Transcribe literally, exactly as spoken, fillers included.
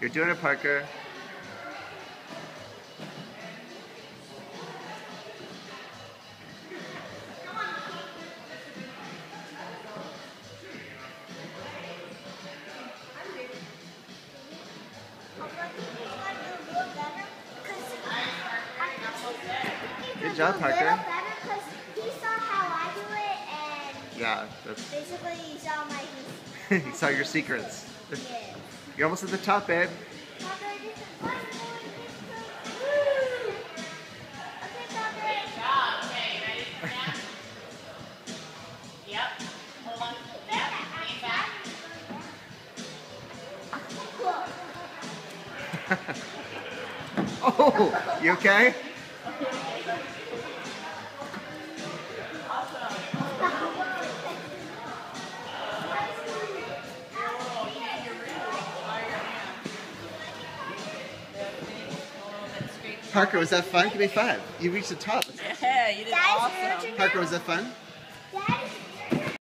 You're doing it, Parker. Good job, Parker. He saw how I do it, and yeah, that's basically he saw my. he saw your secrets. Yeah. You're almost at the top, babe. Oh, you okay? Parker, was that fun? Give me five. You reached the top. Yeah, you did awesome. Parker, was that fun?